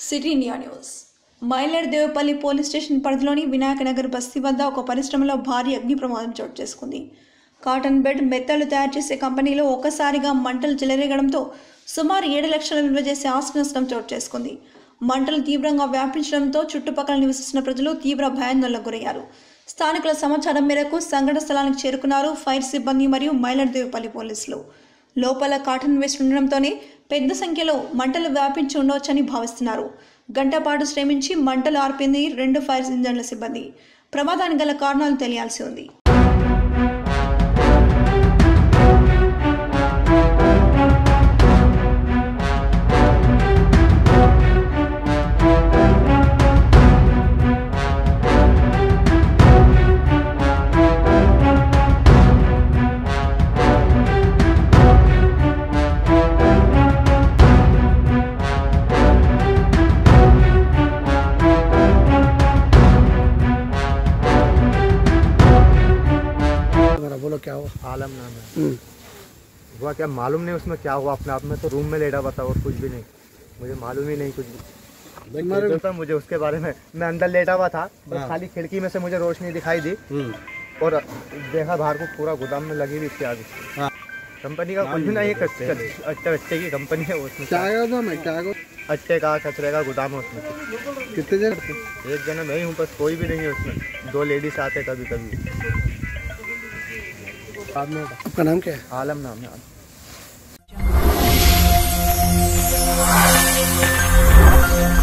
సిటిండియా news Mylar Devpally police station పరిధిలోని వినాయక నగర్ బస్తీ వద్ద ఒక పరిశ్రమలో భారీ అగ్ని ప్రమాదం చోటు చేసుకుంది. కాటన్ బెడ్ మెత్తలు తయారు చేసే కంపెనీలో ఒక్కసారిగా మంటలు చెలరేగడంతో సుమారు 7 లక్షల విలువ చేసే ఆస్తి నష్టం చోటు చేసుకుంది. మంటలు తీవ్రంగా వ్యాపించడంతో చుట్టుపక్కల నివసిస్తున్న ప్రజలు తీవ్ర భయాందోళనకు గురయ్యారు. స్థానికుల సమాచారం మేరకు సంఘటన స్థలానికి చేరుకున్నారు ఫైర్ సిబ్బంది మరియు మైలర్ దేవపల్లి పోలీసులు. లోపల కాటన్ వేస్ట్ ఉండడంతోనే పెద్ద సంఖ్యలో మంటలు వ్యాపించి ఉండవచ్చని భావిస్తున్నారు. గంట పాటు శ్రమించి మంటలు ఆర్పింది 2 ఫైర్ ఇంజన్ల సిబ్బంది. ప్రమాదానికి గల కారణాలు తెలియాల్సి ఉంది. बोलो क्या हुआ? आलम नाम है। हुआ क्या मालूम नहीं उसमें क्या हुआ। अपने आप में तो रूम में लेटा हुआ था और कुछ भी नहीं, मुझे मालूम ही नहीं कुछ भी था मुझे उसके बारे में। मैं अंदर लेटा हुआ था, बस खाली खिड़की में से मुझे रोशनी दिखाई दी और देखा बाहर को पूरा गोदाम में लगी हुई थी आग। कंपनी का कुछ भी नहीं, अट्टे की कंपनी है। उसमें क्या अट्टे का कचरे का गोदाम है उसमें। कितने जन? एक जना मैं ही हूँ, बस कोई भी नहीं है उसमें। 2 लेडीज आते कभी कभी। आपका नाम क्या है? आलम नाम है।